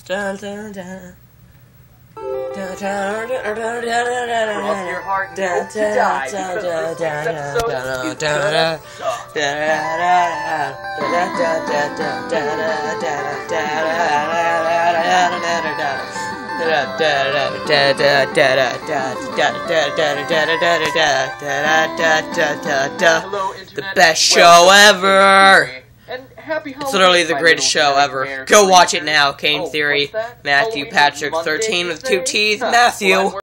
Cross your heart and hope to die, because this week's episode is gonna The best show ever! It's literally the greatest show ever. Go watch it now, Kane Theory. Matthew Patrick 13 with 2 T's. Matthew.